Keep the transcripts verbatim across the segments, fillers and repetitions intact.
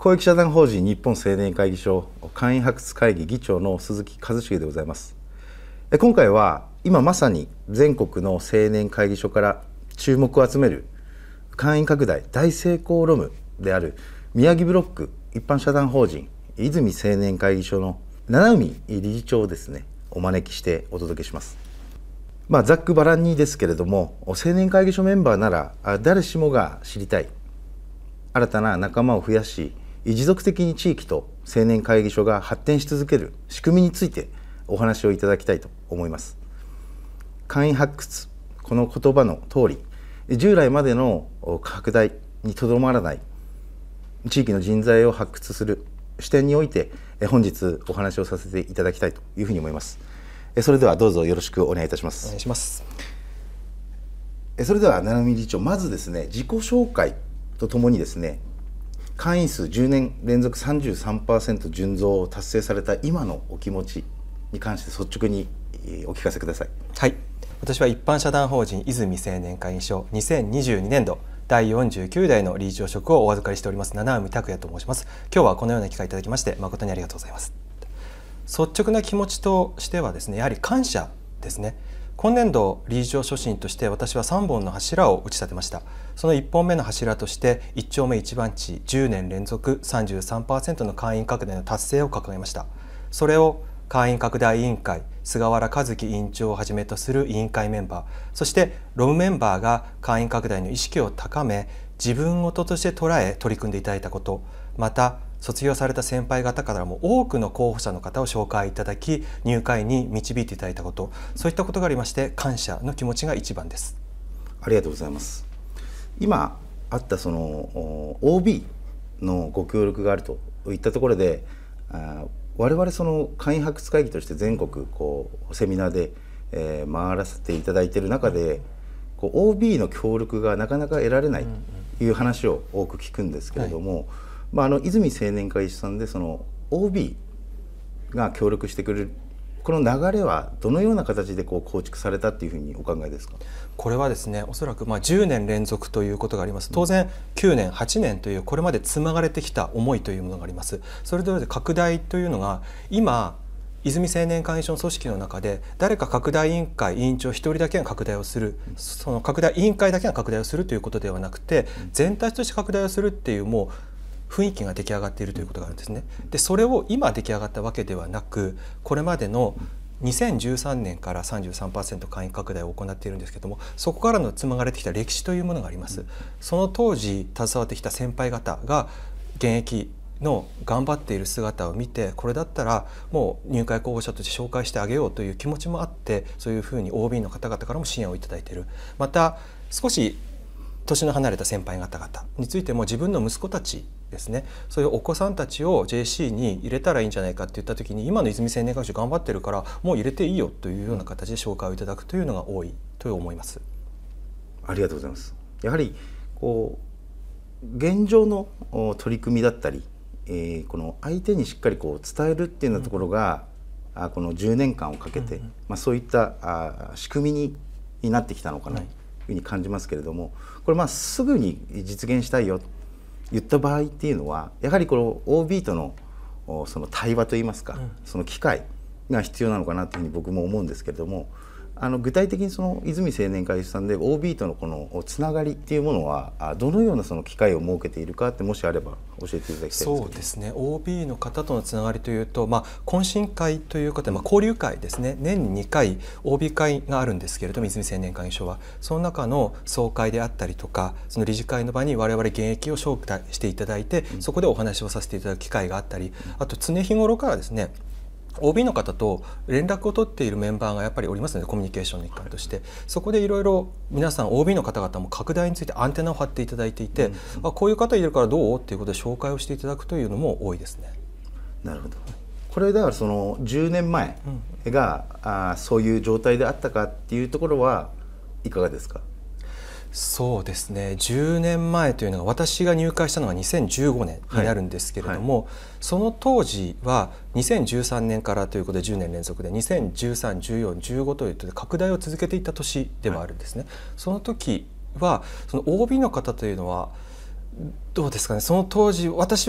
公益社団法人日本青年会議所会員発掘会議議長の鈴木一茂でございます。今回は今まさに全国の青年会議所から注目を集める会員拡大大成功ロムである宮城ブロック一般社団法人泉青年会議所の七海理事長をですねお招きしてお届けします。まあ、ざっくばらんにですけれども、青年会議所メンバーなら誰しもが知りたい新たな仲間を増やし持続的に地域と青年会議所が発展し続ける仕組みについてお話をいただきたいと思います。会員発掘、この言葉の通り従来までの拡大にとどまらない地域の人材を発掘する視点において本日お話をさせていただきたいというふうに思います。それではどうぞよろしくお願いいたします。 お願いします。 それでは七海理事長、まずですね自己紹介とともにですね会員数じゅうねん連続 さんじゅうさんパーセント 純増を達成された今のお気持ちに関して率直にお聞かせください。 はい、私は一般社団法人泉青年会議所にせんにじゅうにねんどだいよんじゅうきゅうだいの理事長職をお預かりしております七海拓也と申します。今日はこのような機会いただきまして誠にありがとうございます。率直な気持ちとしてはですね、やはり感謝ですね。今年度理事長初心として私はさんぼんの柱を打ち立てました。そのいっぽんめの柱として一丁目一番地じゅうねん連続 さんじゅうさんパーセント の会員拡大の達成を掲げました。それを会員拡大委員会菅原和樹委員長をはじめとする委員会メンバー、そしてロムメンバーが会員拡大の意識を高め自分事として捉え取り組んでいただいたこと、また卒業された先輩方からも多くの候補者の方を紹介いただき入会に導いていただいたこと、そういったことがありまして感謝の気持ちが一番です。 ありがとうございます。今あったその オービー のご協力があるといったところで、あ我々その会員発掘会議として全国こうセミナーで、えー、回らせていただいている中で、こう オービー の協力がなかなか得られないという話を多く聞くんですけれども、はい、まあ、あの泉青年会議所さんでその オービー が協力してくれるこの流れはどのような形でこう構築されたっていうふうにお考えですか？ これはですね、おそらくまあじゅうねん連続ということがあります。当然きゅうねんはちねんというこれまで紡がれてきた思いというものがあります。それぞれ拡大というのが今泉青年会議所の組織の中で誰か拡大委員会委員長一人だけが拡大をする、その拡大委員会だけが拡大をするということではなくて全体として拡大をするっていうもう雰囲気が出来上がっているということがあるんですね。でそれを今出来上がったわけではなく、これまでのにせんじゅうさんねんから さんじゅうさんパーセント 会員拡大を行っているんですけども、そこからの紡がれてきた歴史というものがあります。その当時携わってきた先輩方が現役の頑張っている姿を見て、これだったらもう入会候補者として紹介してあげようという気持ちもあって、そういうふうに オービー の方々からも支援をいただいている。また少し年の離れた先輩方々についても自分の息子たちですね、そういうお子さんたちを ジェーシー に入れたらいいんじゃないかって言った時に、今の泉青年会議所頑張ってるからもう入れていいよというような形で紹介をいただくというのが多いと思います。 ありがとうございます。やはりこう現状の取り組みだったり、えー、この相手にしっかりこう伝えるっていうようなところが、うん、あこのじゅうねんかんをかけて、うんうん、まあ、そういったあ仕組みに、になってきたのかなというふうに感じますけれども、これまあすぐに実現したいよと言った場合っていうのはやはりこの オービー とのその対話といいますか、うん、その機会が必要なのかなというふうに僕も思うんですけれども、あの具体的にその泉青年会議所さんで オービー とのこのつながりっていうものはどのようなその機会を設けているかってもしあれば教えていただきたいんですけど。 そうですね、 オービー の方とのつながりというと、まあ、懇親会ということで、まあ、交流会ですね、年ににかい オービー 会があるんですけれども、泉青年会議所はその中の総会であったりとか、その理事会の場に我々現役を招待していただいて、そこでお話をさせていただく機会があったり、あと常日頃からですねオービー の方と連絡を取っているメンバーがやっぱりおりますので、コミュニケーションの一環としてそこでいろいろ皆さん オービー の方々も拡大についてアンテナを張っていただいていて、うん、あこういう方いるからどうっていうことで紹介をしていただくというのも多いですね。 なるほど。これだからそのじゅうねんまえが、うん、あそういう状態であったかっていうところはいかがですか？ そうですね、じゅうねんまえというのが私が入会したのがにせんじゅうごねんになるんですけれども、はいはい、その当時はにせんじゅうさんねんからということでじゅうねん連続でにせんじゅうさん、じゅうよん、じゅうごというと拡大を続けていった年でもあるんですね。はい、その時はその オービー の方というのはどうですかね、その当時私は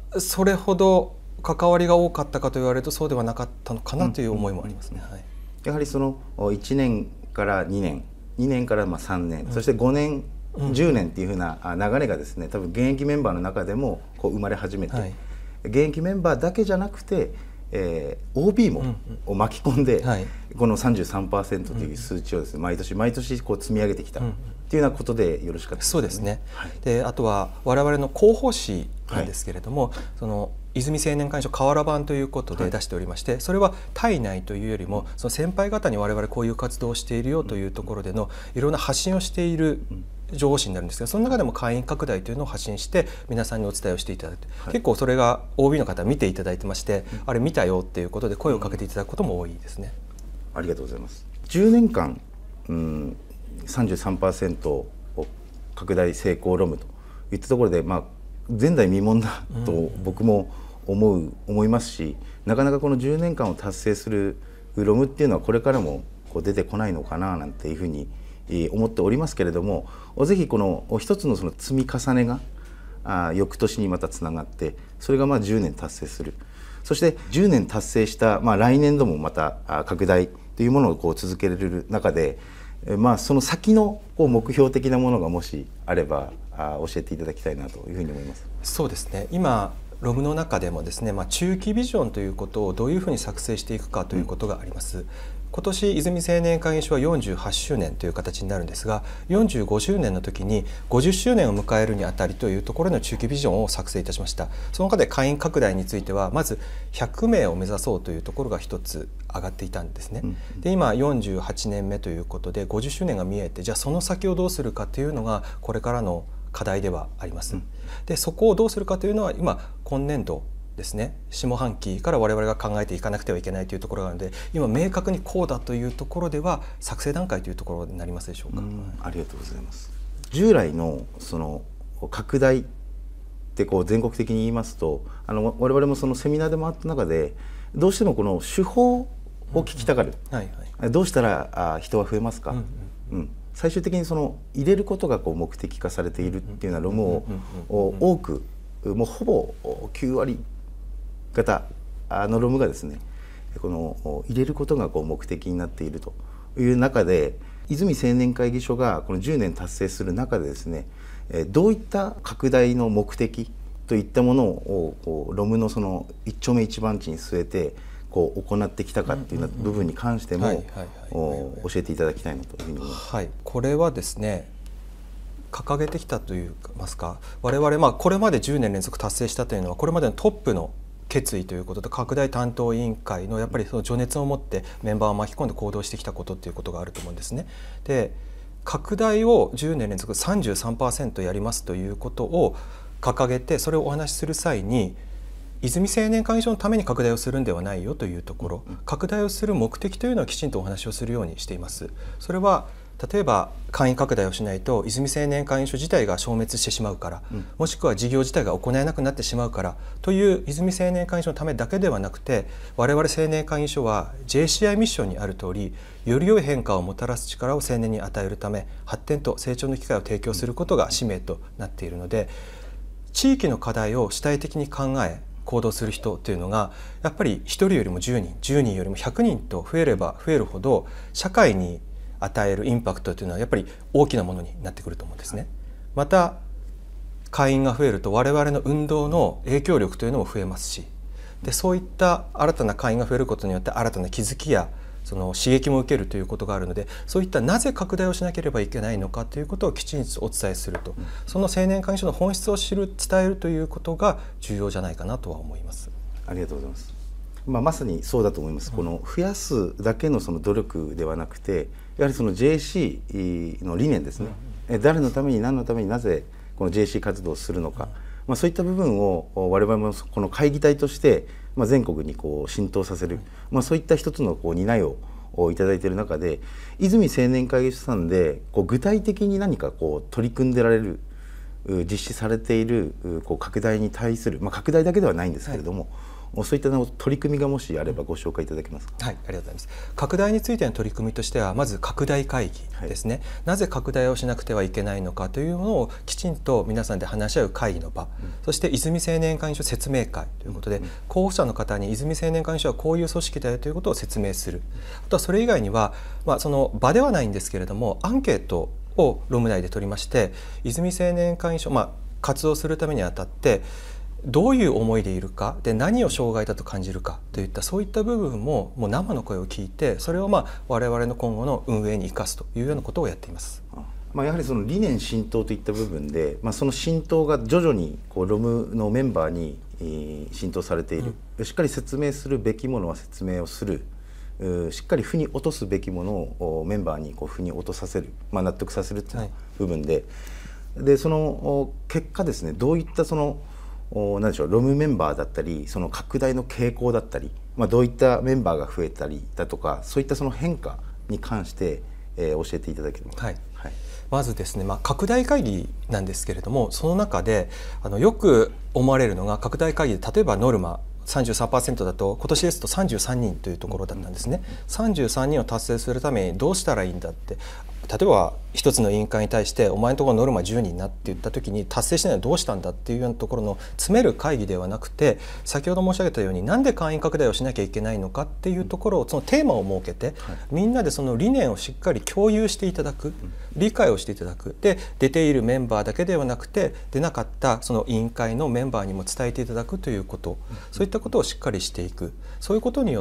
それほど関わりが多かったかと言われるとそうではなかったのかなという思いもありますね。はい、 やはりそのいちねんからにねん、にねんからまあさんねん、うん、そしてごねん、じゅうねんっていうふうな流れがですね、多分現役メンバーの中でもこう生まれ始めて、はい、現役メンバーだけじゃなくて、えー、オービー も、うんうん、巻き込んで、はい、この さんじゅうさんパーセント という数値をですね、毎年毎年こう積み上げてきた、うんっていうようなことでよろしかったですかね。 そうですね。はい、であとは我々の広報誌なんですけれども、はい、その泉青年会議所河原版ということで出しておりまして、はい、それは体内というよりもその先輩方に我々こういう活動をしているよというところでのいろんな発信をしている情報誌になるんですが、その中でも会員拡大というのを発信して皆さんにお伝えをしていただいて、はい、結構それが オービー の方見ていただいてまして、うん、あれ見たよっていうことで声をかけていただくことも多いですね。 ありがとうございます。じゅうねんかん、うん、さんじゅうさんパーセント を拡大成功ロムといったところで、まあ、前代未聞だと僕も思う、思いますし、なかなかこのじゅうねんかんを達成するロムっていうのはこれからもこう出てこないのかななんていうふうに思っておりますけれども、ぜひこの一つのその積み重ねがあ翌年にまたつながって、それがまあじゅうねん達成する、そしてじゅうねん達成した、まあ、来年度もまた拡大というものをこう続けられる中で、まあ、その先のこう目標的なものがもしあればあ教えていただきたいなというふうに思います。 そうですね。今ロムの中でもですね、まあ、中期ビジョンということをどういうふうに作成していくかということがあります。うん、今年泉青年会議所はよんじゅうはちしゅうねんという形になるんですが、よんじゅうごしゅうねんの時にごじゅっしゅうねんを迎えるにあたりというところの中期ビジョンを作成いたしました。その中で会員拡大についてはまずひゃくめいを目指そうというところが一つ上がっていたんですね。で今よんじゅうはちねんめということでごじゅっしゅうねんが見えて、じゃあその先をどうするかというのがこれからの課題ではあります。でそこをどうするかというのは今今年度ですね、下半期から我々が考えていかなくてはいけないというところがあるので、今明確にこうだというところでは作成段階というところになりますでしょうか。うん、 ありがとうございます。従来のその拡大ってこう全国的に言いますと、あの我々もそのセミナーでもあった中でどうしてもこの手法を聞きたがる、うんはいはい、どうしたらあ人は増えますか、うんうんうん、最終的にその入れることがこう目的化されているっていうようなロムを多く、もうほぼきゅうわり型のロムがですね、この入れることがこう目的になっているという中で、泉青年会議所がこのじゅうねん達成する中でですね、どういった拡大の目的といったものをこうロムのその一丁目一番地に据えてこう行ってきたかっていう部分に関しても教えていただきたいなというふうに思います。 はい、これはですね、掲げてきたといいますか、我々まあこれまでじゅうねん連続達成したというのはこれまでのトップの決意ということと拡大担当委員会のやっぱりその情熱を持ってメンバーを巻き込んで行動してきたことっていうことがあると思うんですね。で拡大をじゅうねん連続 さんじゅうさんパーセント やりますということを掲げて、それをお話しする際に泉青年会議所のために拡大をするんではないよというところ、拡大をする目的というのはきちんとお話をするようにしています。それは例えば会員拡大をしないと泉青年会議所自体が消滅してしまうから、うん、もしくは事業自体が行えなくなってしまうからという泉青年会議所のためだけではなくて、我々青年会議所は ジェーシーアイ ミッションにある通り、より良い変化をもたらす力を青年に与えるため、発展と成長の機会を提供することが使命となっているので、地域の課題を主体的に考え行動する人というのがやっぱりひとりよりもじゅうにん、じゅうにんよりもひゃくにんと増えれば増えるほど社会に与えるインパクトというのはやっぱり大きなものになってくると思うんですね。また会員が増えると我々の運動の影響力というのも増えますし、でそういった新たな会員が増えることによって新たな気づきやその刺激も受けるということがあるので、そういったなぜ拡大をしなければいけないのかということをきちんとお伝えすると、その青年会議所の本質を知る伝えるということが重要じゃないかなとは思います。 ありがとうございます。まあ、まさにそうだと思います。この増やすだけのその努力ではなくて、やはりその ジェーシー の理念ですね、うん、誰のために何のためになぜこの ジェーシー 活動をするのか、うん、まあ、そういった部分を我々もこの会議体としてまあ全国にこう浸透させる、うん、まあ、そういった一つのこう担いをいただいている中で、泉青年会議所さんでこう具体的に何かこう取り組んでられる、実施されているこう拡大に対する、まあ、拡大だけではないんですけれども、 そういったの取り組みがもしあればご紹介いただけますか。 はい、ありがとうございます。拡大についての取り組みとしては、まず拡大会議ですね、はい、なぜ拡大をしなくてはいけないのかというものをきちんと皆さんで話し合う会議の場、うん、そして泉青年会議所説明会ということで、うん、候補者の方に泉青年会議所はこういう組織だよということを説明する。あとはそれ以外には、まあ、その場ではないんですけれども、アンケートを論務内で取りまして、泉青年会議所、まあ、活動するためにあたってどういう思いでいるかで、何を障害だと感じるかといった、そういった部分ももう生の声を聞いて、それをまあ我々の今後の運営に生かすというようなことをやっています。 まあ、やはりその理念浸透といった部分で、まあ、その浸透が徐々にこうロムのメンバーに浸透されている、うん、しっかり説明するべきものは説明をする、しっかり負に落とすべきものをメンバーにこう負に落とさせる、まあ、納得させるという部分で、はい、でその結果ですね、どういったその何でしょう、ロムメンバーだったり、その拡大の傾向だったり、まあ、どういったメンバーが増えたりだとか、そういったその変化に関して、えー、教えていただければ。 はいはい、まずですね、まあ、拡大会議なんですけれども、その中であのよく思われるのが、拡大会議で例えばノルマ さんじゅうさんパーセント だと、今年ですとさんじゅうさんにんというところだったんですね。さんじゅうさんにんを達成するためにどうしたらいいんだって、例えば一つの委員会に対してお前のところノルマじゅうにんなって言った時に、達成しないのはどうしたんだっていうようなところの詰める会議ではなくて、先ほど申し上げたようになんで会員拡大をしなきゃいけないのかっていうところを、そのテーマを設けて、はい、みんなでその理念をしっかり共有していただく、理解をしていただく。で、出ているメンバーだけではなくて、出なかったその委員会のメンバーにも伝えていただくということ、そういったことをしっかりしていく。そういうことによって、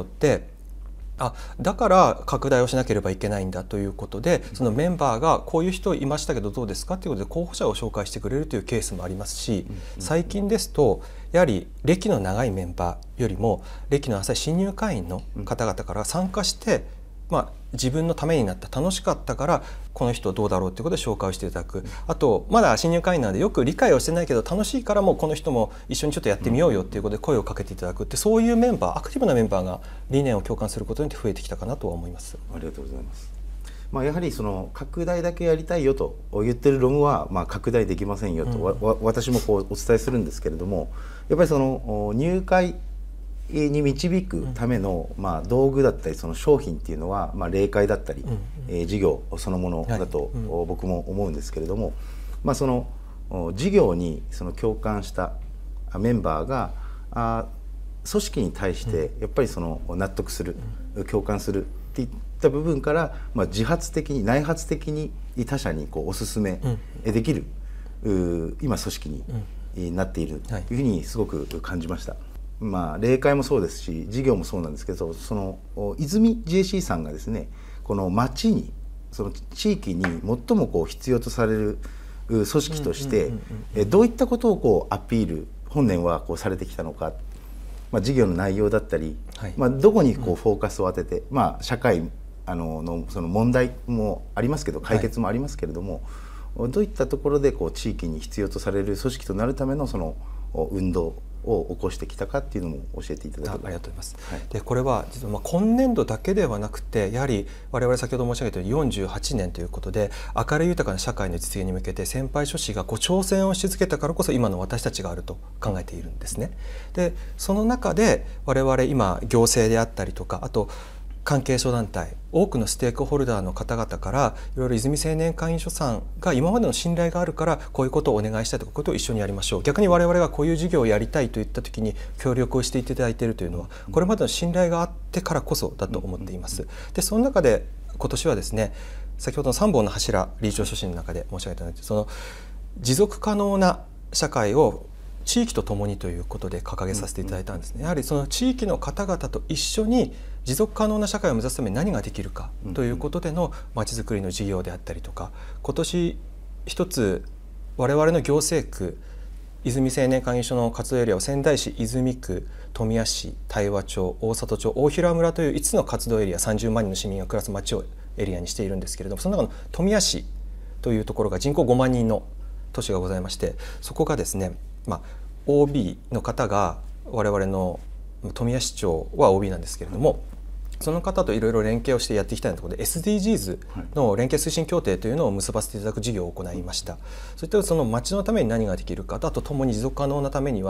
あ、だから拡大をしなければいけないんだということで、そのメンバーがこういう人いましたけどどうですかということで候補者を紹介してくれるというケースもありますし、最近ですとやはり歴の長いメンバーよりも歴の浅い新入会員の方々から参加して、まあ、自分のためになった、楽しかったからこの人どうだろうということで紹介をしていただく。あとまだ新入会員なのでよく理解をしてないけど楽しいから、もうこの人も一緒にちょっとやってみようよということで声をかけていただくって、そういうメンバー、アクティブなメンバーが理念を共感することによって増えてきたかなとは思います。 ありがとうございます。まあ、やはりその拡大だけやりたいよと言ってるロムはまあ拡大できませんよと、うん、わ私もこうお伝えするんですけれども、やっぱりその入会に導くためのまあ道具だったり、その商品っていうのはまあ例会だったり、うんうん、えー、事業そのものだと僕も思うんですけれども、はい、うん、まあその事業にその共感したメンバーがあ組織に対してやっぱりその納得する、うん、共感するっていった部分から、まあ、自発的に内発的に他者にこうお勧めできる、うん、今組織になっているというふうにすごく感じました。まあ、例会もそうですし事業もそうなんですけど、その泉 ジェーシー さんがですね、この町にその地域に最もこう必要とされる組織としてどういったことをこうアピール本年はこうされてきたのか、まあ、事業の内容だったり、はい、まあ、どこにこうフォーカスを当てて、まあ、社会あののその問題もありますけど解決もありますけれども、はい、どういったところでこう地域に必要とされる組織となるためのその運動を起こしてきたかっていうのも教えていただければ。 ありがとうございます。はい、でこれは実はまあ今年度だけではなくて、やはり我々先ほど申し上げたようによんじゅうはちねんということで、明るい豊かな社会の実現に向けて先輩諸氏がこう挑戦をし続けたからこそ今の私たちがあると考えているんですね。でその中で我々今行政であったりとか、あと関係諸団体、多くのステークホルダーの方々からいろいろ泉青年会議所さんが今までの信頼があるからこういうことをお願いしたいとか、こういうことを一緒にやりましょう、逆に我々がこういう事業をやりたいといった時に協力をしていただいているというのは、これまでの信頼があってからこそだと思っています。でその中で今年はですね、先ほどのさんぼんの柱理事長所信の中で申し上げたように、その持続可能な社会を地域とともにということで掲げさせていただいたんですね。やはりその地域の方々と一緒に持続可能な社会を目指すために何ができるかということでのまちづくりの事業であったりとか、今年一つ我々の行政区泉青年会議所の活動エリアを仙台市、泉区、富谷市、大和町、大里町、大平村といういつつの活動エリア、さんじゅうまんにんの市民が暮らす町をエリアにしているんですけれども、その中の富谷市というところが人口ごまんにんの都市がございまして、そこがですね、まあ、オービー の方が我々の富谷市長は オービー なんですけれども、その方といろいろ連携をしてやっていきたいということで エスディージーズ の連携推進協定というのを結ばせていただく事業を行いました。そういったその町のために何ができるかと、あとともに持続可能なためには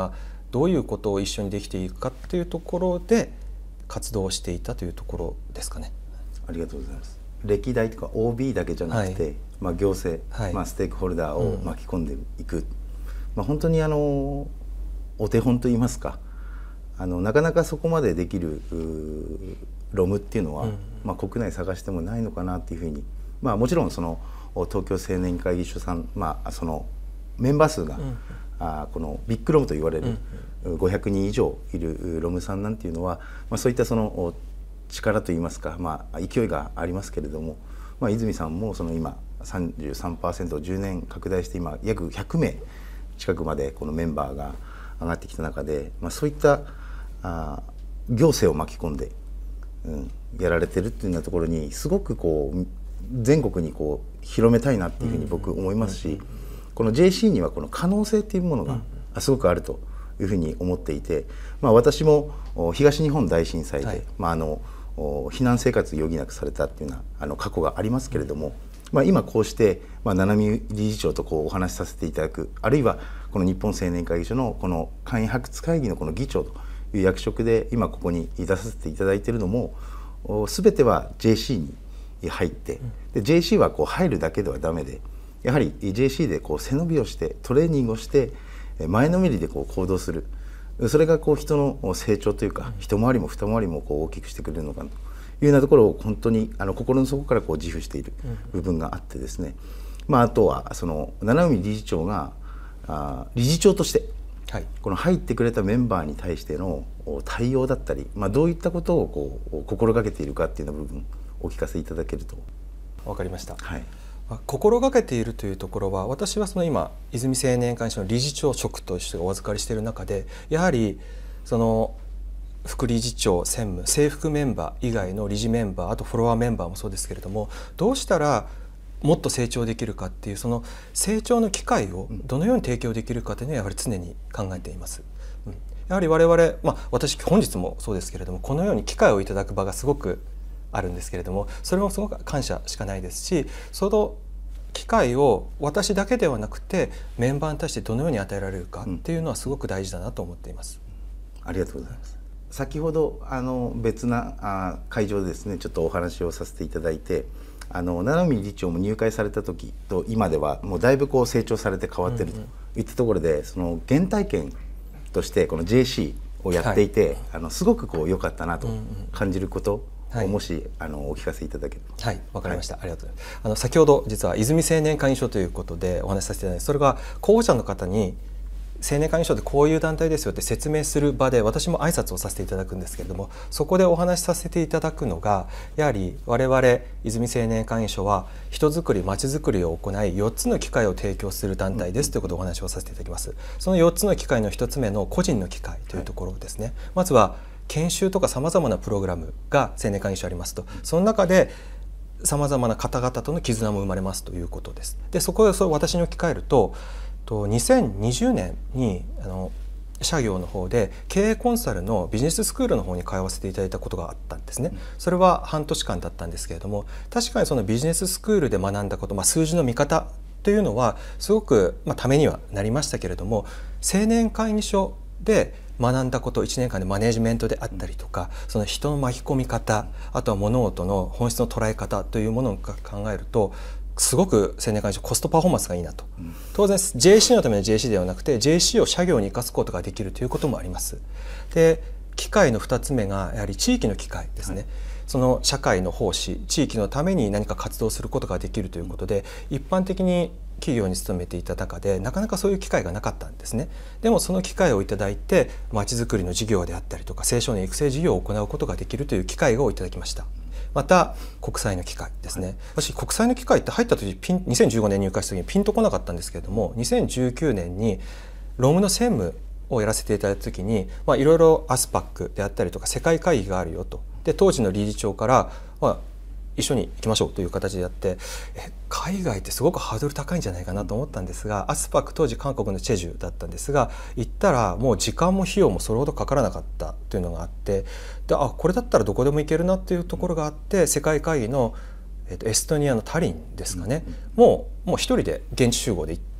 どういうことを一緒にできていくかっていうところで活動していたというところですかね。 ありがとうございます。歴代とか オービー だけじゃなくて、はい、まあ、行政、はい、まあ、ステークホルダーを巻き込んでいく、うん、まあ、本当にあのお手本といいますか、あのなかなかそこまでできるロムっていうのは、うん、まあ、国内探してもないのかなっていうふうに、まあ、もちろんその東京青年会議所さん、まあ、そのメンバー数が、うん、あこのビッグロムと言われるごひゃくにん以上いるロムさんなんていうのは、まあ、そういったその力といいますか、まあ、勢いがありますけれども、まあ、泉さんもその今 さんじゅうさんパーセント をじゅうねん拡大して今約ひゃくめい近くまでこのメンバーが上がってきた中で、まあ、そういったあ行政を巻き込んで、うん、やられてるっていうようなところにすごくこう全国にこう広めたいなっていうふうに僕思いますし、この ジェーシー にはこの可能性っていうものがすごくあるというふうに思っていて、まあ、私も東日本大震災で、はい、まあ、あの避難生活を余儀なくされたっていうようなあの過去がありますけれども、まあ、今こうして、まあ、七海理事長とこうお話しさせていただく、あるいはこの日本青年会議所のこの簡易発掘会議のこの議長という役職で今ここに出させていただいているのも全ては ジェーシー に入って、で ジェーシー はこう入るだけではダメで、やはり ジェーシー でこう背伸びをしてトレーニングをして前のめりでこう行動する、それがこう人の成長というか、一回りも二回りもこう大きくしてくれるのかなというようなところを本当にあの心の底からこう自負している部分があってですね、まあ、あとはその七海理事長があ理事長として、はい、この入ってくれたメンバーに対しての対応だったり、まあ、どういったことをこう心がけているかっていうような部分お聞かせいただけると。 わかりました。 はい、 心がけているというところは、私はその今泉青年会議所の理事長職としてお預かりしている中で、やはりその副理事長、専務、正副メンバー以外の理事メンバー、あとフォロワーメンバーもそうですけれども、どうしたらもっと成長できるかっていう、その成長の機会をどのように提供できるかというのはやはり常に考えています。うん、やはり我々、まあ、私本日もそうですけれども、このように機会をいただく場がすごくあるんですけれども、それもすごく感謝しかないですし、その機会を私だけではなくてメンバーに対してどのように与えられるかっていうのはすごく大事だなと思っています。 うん、ありがとうございます。先ほどあの別なあ会場でですね、ちょっとお話をさせていただいて、あの七海理事長も入会された時と今ではもうだいぶこう成長されて変わってるといったところで、うんうん、その原体験としてこの ジェーシー をやっていて、はい、あのすごくこう良かったなと感じること、うんうん、もしあのお聞かせいただければ。 はい、わかりました。はい、ありがとうございます。あの先ほど実は泉青年会議所ということでお話しさせていただいて、それが候補者の方に青年会議所ってこういう団体ですよって説明する場で私も挨拶をさせていただくんですけれども、そこでお話しさせていただくのが、やはり我々泉青年会議所は人づくり、まちづくりを行いよっつの機会を提供する団体ですということをお話をさせていただきます。そのよっつの機会のひとつめの個人の機会というところですね。はい、まずは研修とかさまざまなプログラムが青年会議所ありますと、その中でさまざまな方々との絆も生まれますということです。でそこで私に置き換えると、にせんにじゅうねんにあの社業の方で経営コンサルのビジネススクールの方に通わせていただいたことがあったんですね。それは半年間だったんですけれども、確かにそのビジネススクールで学んだこと、まあ、数字の見方というのはすごく、まあ、ためにはなりましたけれども、青年会議所で学んだこと、いちねんかんでマネジメントであったりとか、その人の巻き込み方、あとは物事の本質の捉え方というものを考えると、すごく青年会議所コストパフォーマンスがいいなと。当然 ジェーシー のための ジェーシー ではなくて ジェーシー を社業に生かすことができるということもあります。で機会のふたつめがやはり地域の機会ですね。はい、その社会の奉仕、地域のために何か活動することができるということで、一般的に企業に勤めていた中でなかなかそういう機会がなかったんですね。でもその機会をいただいて、まちづくりの事業であったりとか青少年育成事業を行うことができるという機会をいただきました。また国際の機会ですね。私国際の機会って入った時ピンにせんじゅうごねん入会した時にピンとこなかったんですけれども、にせんじゅうきゅうねんにロムの専務をやらせていただいた時に、まあ、いろいろアスパックであったりとか世界会議があるよと。で当時の理事長から、まあ、一緒に行きましょうという形でやって、え海外ってすごくハードル高いんじゃないかなと思ったんですが、アスパック当時韓国のチェジュだったんですが、行ったらもう時間も費用もそれほどかからなかったというのがあって、であこれだったらどこでも行けるなっていうところがあって、世界会議の、えっと、エストニアのタリンですかね、うん、もうもう一人で現地集合で行って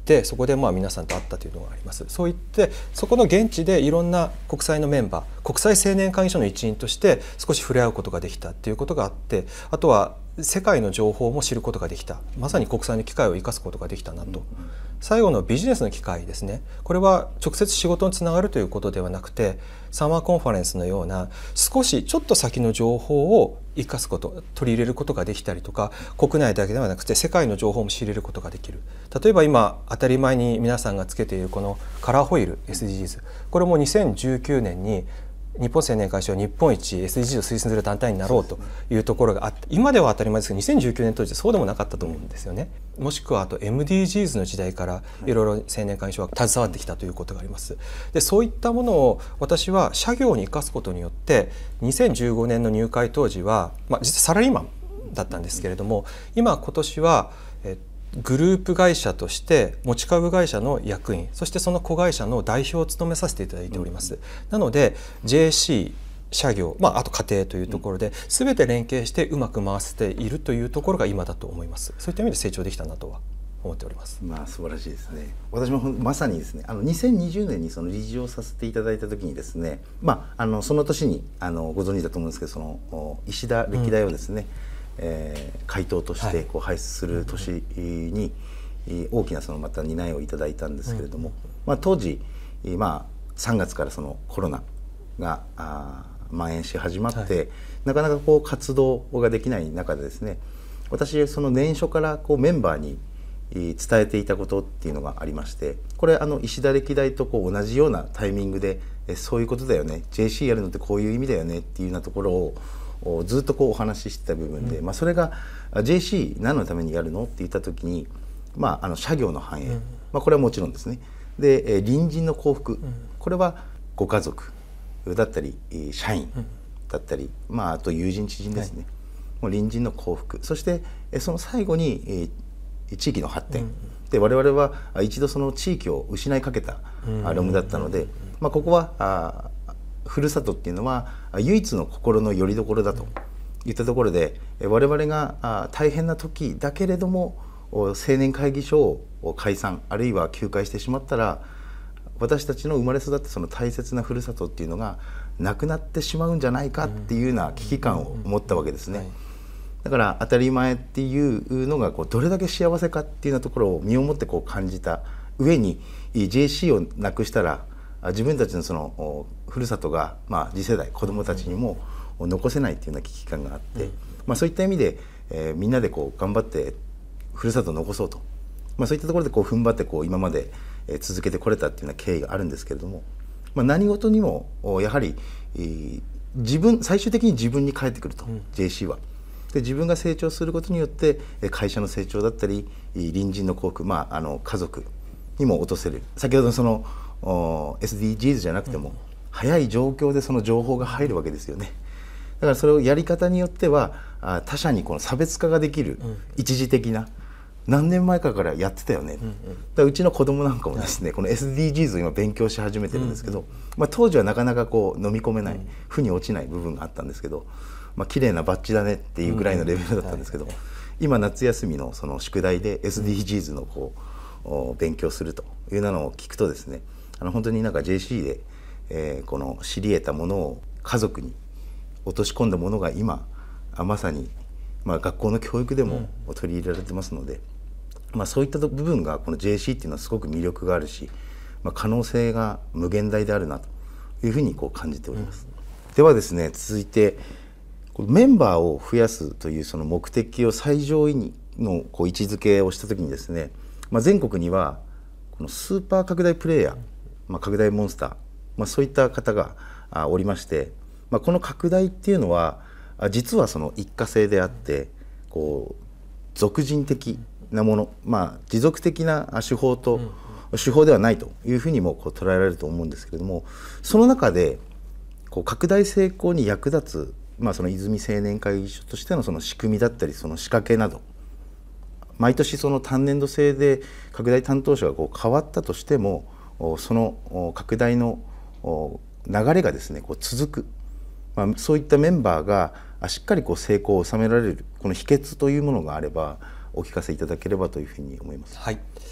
て、そこでまあ皆さんと会ったというのがあります。そういってそこの現地でいろんな国際のメンバー、国際青年会議所の一員として少し触れ合うことができたということがあって、あとは世界の情報も知ることができた、まさに国際の機会を生かすことができたなと。最後のビジネスの機会ですね、これは直接仕事につながるということではなくて、サマーコンファレンスのような少しちょっと先の情報を生かすこと、取り入れることができたりとか、国内だけではなくて世界の情報も仕入れることができる。例えば今当たり前に皆さんがつけているこのカラーホイール エスディージーズ、これもにせんじゅうきゅうねんに日本青年会議所は日本一 エスディージーズ を推進する団体になろうというところがあって、今では当たり前ですけどにせんじゅうきゅうねん当時そうでもなかったと思うんですよね。もしくはあと エムディージーズ の時代からいろいろ青年会議所は携わってきたということがあります。でそういったものを私は社業に生かすことによって、にせんじゅうごねんの入会当時は、まあ、実はサラリーマンだったんですけれども、今今年はえグループ会社として持ち株会社の役員、そしてその子会社の代表を務めさせていただいております。うん、なので ジェーシー、社業、まあ、あと家庭というところで全て連携してうまく回せているというところが今だと思います。そういった意味で成長できたなとは思っております。 まあ素晴らしいですね。私もまさにですね、あのにせんにじゅうねんにその理事をさせていただいた時にですね、まああのその年にあのご存知だと思うんですけど、その石田歴代をですね、うんえー、会頭としてこう輩出する年に大きなそのまた担いをいただいたんですけれども、まあ、当時、まあ、さんがつからそのコロナがあ蔓延し始まって、はい、なかなかこう活動ができない中でですね、私その年初からこうメンバーに伝えていたことっていうのがありまして、これあの石田歴代とこう同じようなタイミングでえそういうことだよね、 ジェーシー やるのってこういう意味だよねっていうようなところをずっとこうお話ししてた部分で、うんまあ、それが ジェーシー 何のためにやるのって言った時に、まあ、あの社業の繁栄、うんまあ、これはもちろんですね。で、え隣人の幸福、うん、これはご家族だったり社員だったり、うんまあ、あと友人知人ですね、はい、もう隣人の幸福、そしてその最後に地域の発展、うん、で我々は一度その地域を失いかけたロムだったので、まあ、ここはあふるさとっていうのは唯一の心の拠り所だといったところで、我々が大変な時だけれども青年会議所を解散あるいは休会してしまったら、私たちの生まれ育ったその大切なふるさとっていうのがなくなってしまうんじゃないかっていうような危機感を持ったわけですね。だから当たり前っていうのがこうどれだけ幸せかっていうようなところを身をもってこう感じた上に、 ジェーシー をなくしたら自分たちのそのふるさとが、まあ、次世代子どもたちにも残せないっていうような危機感があって、うんまあ、そういった意味で、えー、みんなでこう頑張ってふるさとを残そうと、まあ、そういったところでこう踏ん張ってこう今まで続けてこれたっていうような経緯があるんですけれども、まあ、何事にもやはり、えー、自分最終的に自分に返ってくると、うん、ジェーシー は。で自分が成長することによって会社の成長だったり隣人の幸福、まあ、あの家族にも落とせる。先ほどその エスディージーズ じゃなくても、うん、早い状況でその情報が入るわけですよね。だからそれをやり方によっては他者にこの差別化ができる、うん、一時的な何年前かからやってたよね、うんうん、だからうちの子供なんかもですね、この エスディージーズ を今勉強し始めてるんですけど、うんうんまあ、当時はなかなかこう飲み込めない、うん、負に落ちない部分があったんですけど、まあ綺麗なバッジだねっていうぐらいのレベルだったんですけど、うんはい、今夏休みのその宿題で エスディージーズ のこう勉強するというのを聞くとですね、あの本当になんか ジェーシー で、えー、この知り得たものを家族に落とし込んだものが今まさに、まあ、学校の教育でも取り入れられてますので、うんまあ、そういった部分がこの ジェーシー っていうのはすごく魅力があるし、まあ、可能性が無限大であるなというふうにこう感じております、うん、ではですね、続いてメンバーを増やすというその目的を最上位のこう位置づけをしたときにですね、まあ、全国にはこのスーパー拡大プレイヤー、まあ、拡大モンスター、まあ、そういった方がおりまして、まあ、この拡大っていうのは実はその一過性であって、こう俗人的なもの、まあ、持続的な手法と手法ではないというふうにもこう捉えられると思うんですけれども、その中でこう拡大成功に役立つ、まあ、その泉青年会議所としてのその仕組みだったりその仕掛けなど、毎年その単年度制で拡大担当者がこう変わったとしても、その拡大の流れがですねこう続く、まあ、そういったメンバーがしっかりこう成功を収められるこの秘訣というものがあればお聞かせいただければというふうに思います。 はい、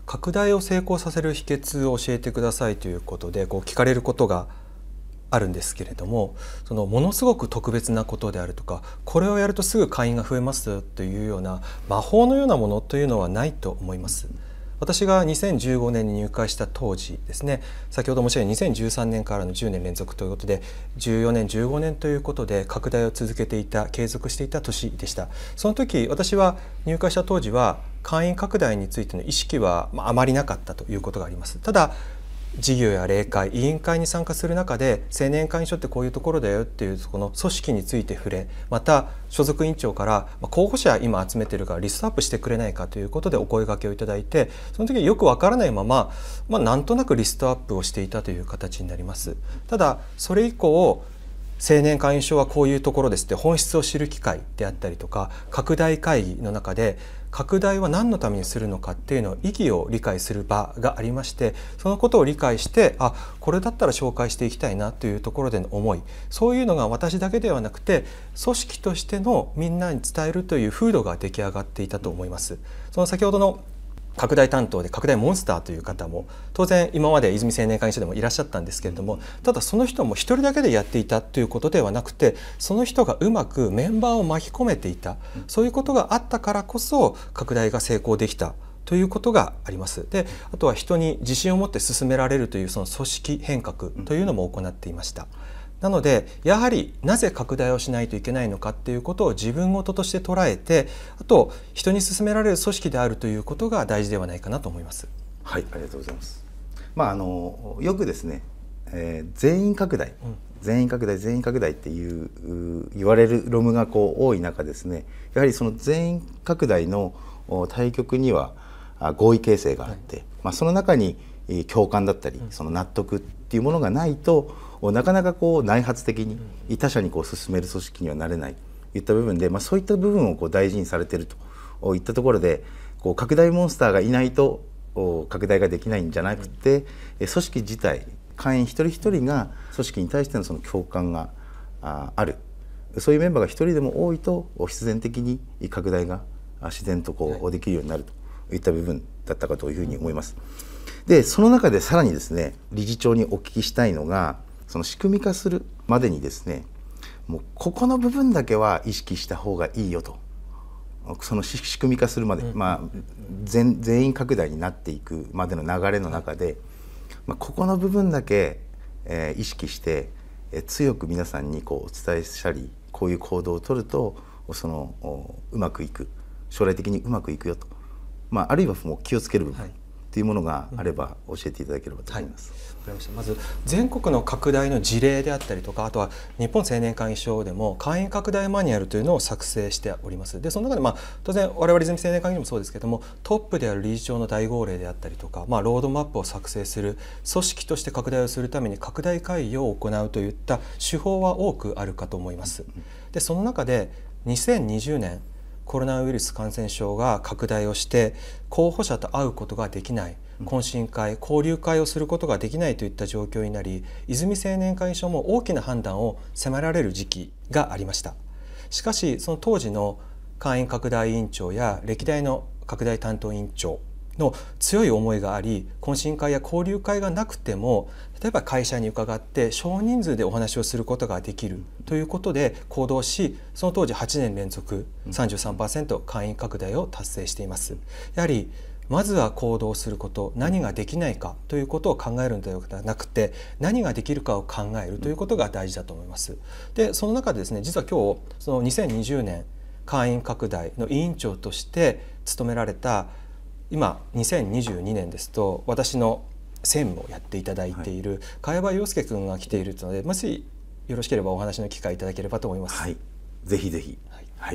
拡大を成功させる秘訣を教えてくださいということでこう聞かれることがあるんですけれども、そのものすごく特別なことであるとか、これをやるとすぐ会員が増えますというような魔法のようなものというのはないと思います。私がにせんじゅうごねんに入会した当時ですね、先ほど申し上げたにせんじゅうさんねんからのじゅうねん連続ということでじゅうよねんじゅうごねんということで拡大を続けていた継続していた年でした。その時私は入会した当時は会員拡大についての意識はあまりなかったということがあります。ただ事業や例会、委員会に参加する中で青年会員所ってこういうところだよっていうこの組織について触れ、また所属委員長から候補者今集めてるからリストアップしてくれないかということでお声掛けをいただいて、その時よくわからないまま、まあ、なんとなくリストアップをしていたという形になります。ただそれ以降青年会員所はこういうところですって本質を知る機会であったりとか、拡大会議の中で拡大は何のためにするのかっていうのを意義を理解する場がありまして、そのことを理解して、あ、これだったら紹介していきたいなというところでの思い、そういうのが私だけではなくて組織としてのみんなに伝えるという風土が出来上がっていたと思います。その先ほどの拡大担当で拡大モンスターという方も当然今まで泉青年会員所でもいらっしゃったんですけれども、ただその人も一人だけでやっていたということではなくて、その人がうまくメンバーを巻き込めていた、そういうことがあったからこそ拡大が成功できたということがあります。で、あとは人に自信を持って進められるというその組織変革というのも行っていました。なのでやはりなぜ拡大をしないといけないのかっていうことを自分事として捉えて、あと人に進められる組織であるということが大事ではないかなと思います。 はい、ありがとうございます。まああのよくですね、えー、全員拡大、うん、全員拡大全員拡大っていう言われる論文がこう多い中ですね、やはりその全員拡大の対極には合意形成があって、はい、まあ、その中に共感だったりその納得っていうものがないとなかなかこう内発的に他者にこう進める組織にはなれないといった部分で、まあ、そういった部分をこう大事にされているといったところで、こう拡大モンスターがいないと拡大ができないんじゃなくて、組織自体会員一人一人が組織に対してのその共感がある、そういうメンバーが一人でも多いと必然的に拡大が自然とこうできるようになるといった部分だったかというふうに思います。でその中でさらにですね、理事長にお聞きしたいのが、その仕組み化するまでにですね、もうここの部分だけは意識した方がいいよと、その仕組み化するまで、まあ、全, 全員拡大になっていくまでの流れの中で、まあ、ここの部分だけ、えー、意識して、えー、強く皆さんにこうお伝えしたり、こういう行動を取るとそのうまくいく、将来的にうまくいくよと、まあ、あるいはもう気をつける部分、はい、というものがあれば教えていただければと思います。 はい、わかりました。まず全国の拡大の事例であったりとか、あとは日本青年会員所でも会員拡大マニュアルというのを作成しております。でその中で、まあ、当然我々泉青年会員所もそうですけども、トップである理事長の大号令であったりとか、まあ、ロードマップを作成する、組織として拡大をするために拡大会議を行うといった手法は多くあるかと思います。でその中でにせんにじゅうねんコロナウイルス感染症が拡大をして候補者と会うことができない、懇親会交流会をすることができないといった状況になり、泉青年会所も大きな判断を迫られる時期がありました。しかしその当時の会員拡大委員長や歴代の拡大担当委員長の強い思いがあり、懇親会や交流会がなくても例えば会社に伺って少人数でお話をすることができるということで行動し、その当時はちねん連続 さんじゅうさんパーセント 会員拡大を達成しています。やはりまずは行動すること、何ができないかということを考えるのではなくて、何ができるかを考えるということが大事だと思います。でその中でですね、実は今日そのにせんにじゅうねん会員拡大の委員長として務められた、今にせんにじゅうにねんですと私の専務をやっていただいている茅場陽介君が来ているので、もしよろしければお話の機会いただければと思います。 はい、ぜひぜひ。はい、はい、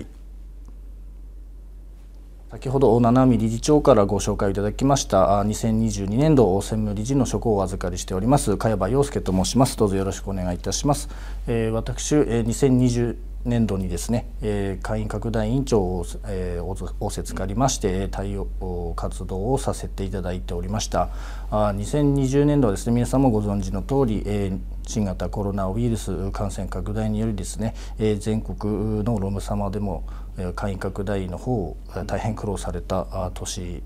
先ほど七海理事長からご紹介いただきましたにせんにじゅうにねん度専務理事の職をお預かりしております茅場陽介と申します。どうぞよろしくお願いいたします。えー、私、えー、にせんにじゅうねん度にですね、えー、会員拡大委員長を、えー、仰せつかりまして対応活動をさせていただいておりました。あにせんにじゅうねん度はですね、皆さんもご存知の通り、えー、新型コロナウイルス感染拡大によりですね、えー、全国の労務様でも会員拡大の方大変苦労された年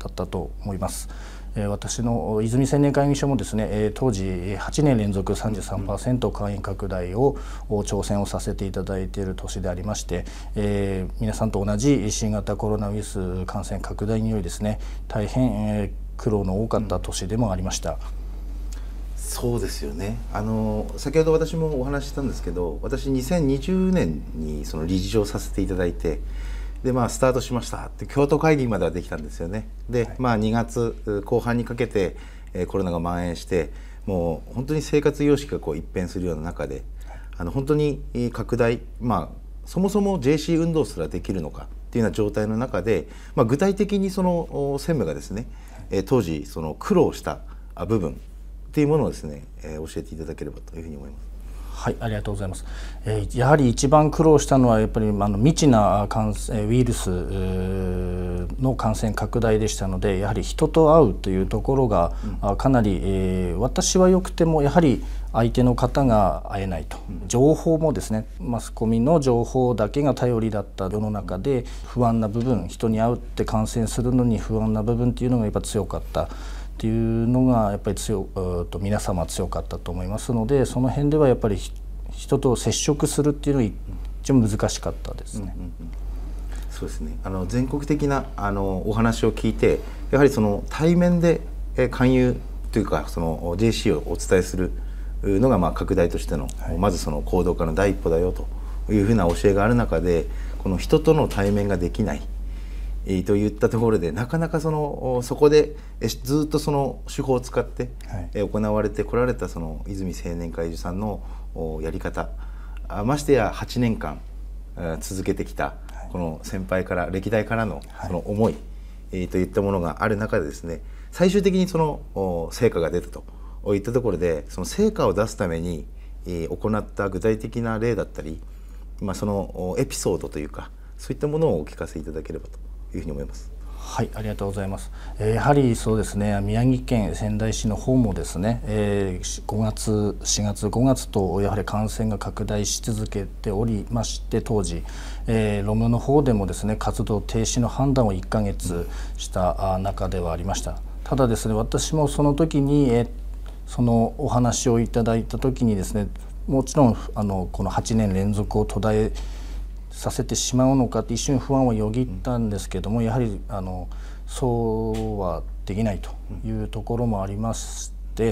だったと思います。私の泉青年会議所もですね、当時はちねん連続 さんじゅうさんパーセント 会員拡大を挑戦をさせていただいている年でありまして、えー、皆さんと同じ新型コロナウイルス感染拡大によりですね、大変苦労の多かった年でもありました。うん、 そうですよね。あの先ほど私もお話ししたんですけど、私にせんにじゅうねんにその理事長させていただいて、でまあ、スタートしましたって京都会議まではできたんですよね。で、はい、まあ、にがつこう半にかけて、えー、コロナが蔓延して、もう本当に生活様式がこう一変するような中で、あの本当に拡大、まあ、そもそも ジェーシー 運動すらできるのかっていうような状態の中で、まあ、具体的にその専務がですね、えー、当時その苦労した部分っていうものをですね、えー、教えていただければというふうに思います。 はい、ありがとうございます。えー、やはり一番苦労したのはやっぱりあの未知な感染ウイルスの感染拡大でしたので、やはり人と会うというところが、うん、かなり、えー、私はよくてもやはり相手の方が会えないと、うん、情報もですね、マスコミの情報だけが頼りだった世の中で不安な部分、人に会うって感染するのに不安な部分っていうのがやっぱ強かったっていうのがやっぱり強と皆様強かったと思いますので、その辺ではやっぱり人と接触するっていうのが一番難しかったですね。うんうんうん、 そうですね。あの全国的なあのお話を聞いて、やはりその対面で勧誘というかその ジェーシー をお伝えするのがまあ拡大としての、はい、まずその行動化の第一歩だよというふうな教えがある中で、この人との対面ができない。といったところでなかなかそのそこでずっとその手法を使って行われてこられたその泉青年会議所さんのやり方、ましてやはちねんかん続けてきたこの先輩から歴代からのその思いといったものがある中でですね、最終的にその成果が出たといったところで、その成果を出すために行った具体的な例だったり、まあそのエピソードというかそういったものをお聞かせいただければというふうに思います。 はい、ありがとうございます。えー、やはりそうですね、宮城県仙台市の方もですね、えー、ごがつ、しがつ、ごがつとやはり感染が拡大し続けておりまして、当時、えー、ロムの方でもですね活動停止の判断をいっかげつした中ではありました。ただですね、私もその時に、えー、そのお話をいただいた時にですね、もちろんあのこのはちねん連続を途絶えさせてしまうのかって一瞬不安はよぎったんですけども、やはりあのそうはできないというところもありまして、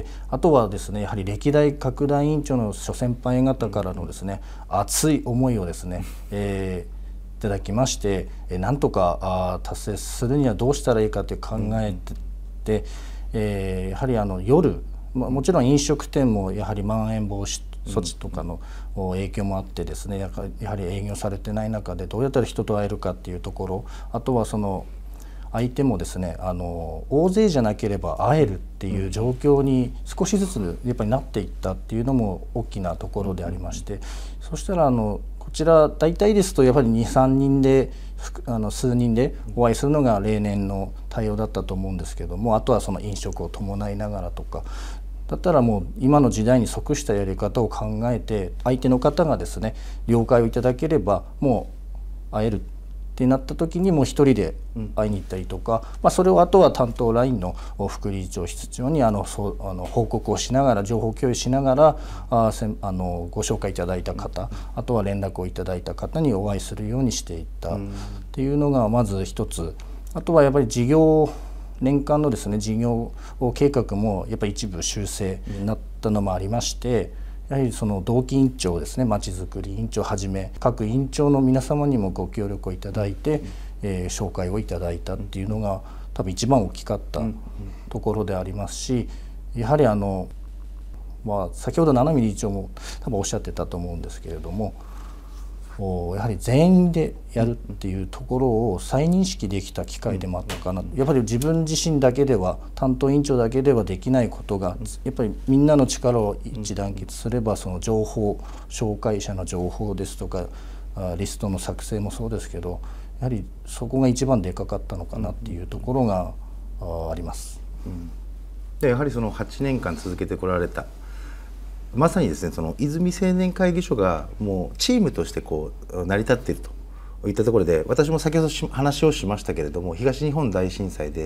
あとはですねやはり歴代拡大委員長の諸先輩方からのですね熱い思いをですね、えー、いただきまして、なんとかあ達成するにはどうしたらいいかと考えてて、えー、やはりあの夜、まあ、もちろん飲食店もやはりまん延防止措置とかの影響もあってですね、やはり営業されてない中でどうやったら人と会えるかっていうところ、あとはその相手もですねあの大勢じゃなければ会えるっていう状況に少しずつやっぱりなっていったっていうのも大きなところでありまして、そしたらあのこちら大体ですとやっぱりに、さんにんであの数人でお会いするのが例年の対応だったと思うんですけども、あとはその飲食を伴いながらとか。だったらもう今の時代に即したやり方を考えて、相手の方がですね了解をいただければもう会えるってなった時にもう一人で会いに行ったりとか、まあ、それをあとは担当ラインの副理事長室長にあのそうあの報告をしながら情報共有しながらあせあのご紹介いただいた方、あとは連絡をいただいた方にお会いするようにしていったっていうのがまず一つ。あとはやっぱり事業年間のですね事業計画もやっぱり一部修正になったのもありまして、やはりその同期委員長ですね、まちづくり委員長はじめ各委員長の皆様にもご協力をいただいて、えー、紹介をいただいたっていうのが多分一番大きかったところでありますし、やはりあの、まあ、先ほど七海理事長も多分おっしゃってたと思うんですけれども、やはり全員でやるっていうところを再認識できた機会でもあったかな。やっぱり自分自身だけでは担当委員長だけではできないことが、やっぱりみんなの力を一致団結すればその情報紹介者の情報ですとかリストの作成もそうですけど、やはりそこが一番でかかったのかなっていうところがあります。 うん、でやはりそのはちねんかん続けてこられた、まさにですねその泉青年会議所がもうチームとしてこう成り立っているといったところで、私も先ほど話をしましたけれども、東日本大震災で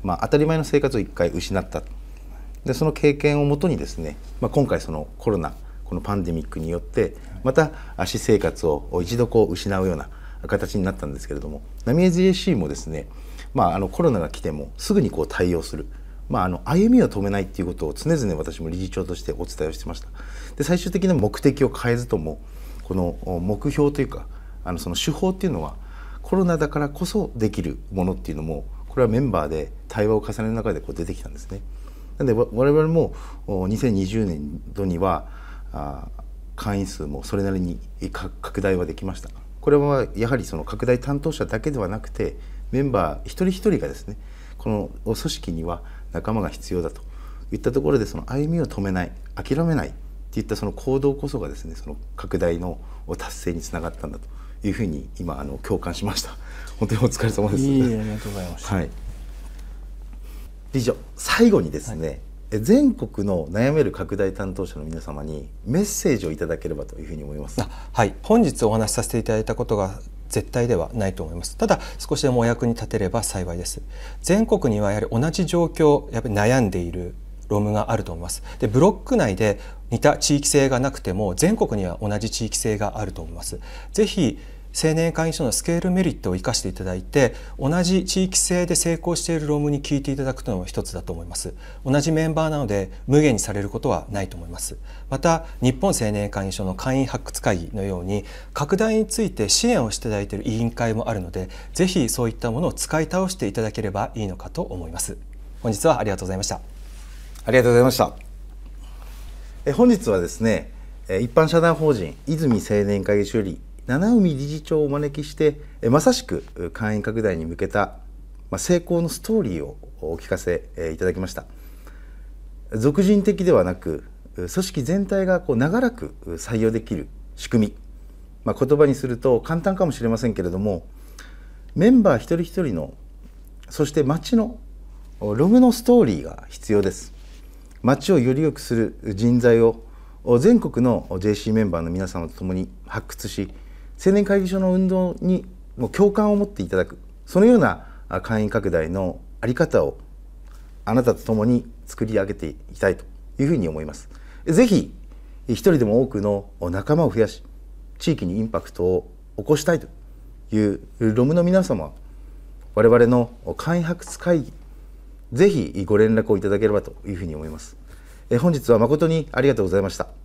まあ、当たり前の生活を一回失った。でその経験をもとにですね、まあ、今回そのコロナこのパンデミックによってまた私生活を一度こう失うような形になったんですけれども、浪江 ジェーシー もですね、まあ、あのコロナが来てもすぐにこう対応する、まあ、あの歩みを止めないっていうことを常々私も理事長としてお伝えをしてました。で最終的な目的を変えずともこの目標というかあのその手法っていうのはコロナだからこそできるものっていうのもこれはメンバーで対話を重ねる中でこう出てきたんですね。なので我々もにせんにじゅうねんどにはあ会員数もそれなりに拡大はできました。これはやはりその拡大担当者だけではなくてメンバー一人一人がですねこの組織には仲間が必要だといったところでその歩みを止めない諦めないっていったその行動こそがですねその拡大の達成につながったんだというふうに今あの共感しました。本当にお疲れ様です。 いいえ、ありがとうございました。 はい、理事長最後にですね、はい、全国の悩める拡大担当者の皆様にメッセージをいただければというふうに思います。 はい、本日お話しさせていただいたことが絶対ではないと思います。ただ少しでもお役に立てれば幸いです。全国にはやはり同じ状況やっぱり悩んでいるロムがあると思います。でブロック内で似た地域性がなくても全国には同じ地域性があると思います。ぜひ青年会議所のスケールメリットを生かしていただいて同じ地域性で成功しているロムに聞いていただくのも一つだと思います。同じメンバーなので無限にされることはないと思います。また日本青年会議所の会員発掘会議のように拡大について支援をしていただいている委員会もあるのでぜひそういったものを使い倒していただければいいのかと思います。本日はありがとうございました。 ありがとうございました。え本日はですね一般社団法人泉青年会議所より七海理事長をお招きしてまさしく会員拡大に向けた成功のストーリーをお聞かせいただきました。俗人的ではなく組織全体がこう長らく採用できる仕組み、まあ、言葉にすると簡単かもしれませんけれどもメンバー一人一人のそして町のロムのストーリーが必要です。町をより良くする人材を全国の ジェーシー メンバーの皆様と共に発掘し青年会議所の運動にも共感を持っていただくそのような会員拡大の在り方をあなたと共に作り上げていきたいというふうに思います。ぜひ一人でも多くの仲間を増やし地域にインパクトを起こしたいというロムの皆様我々の会員発掘会議ぜひご連絡をいただければというふうに思います。本日は誠にありがとうございました。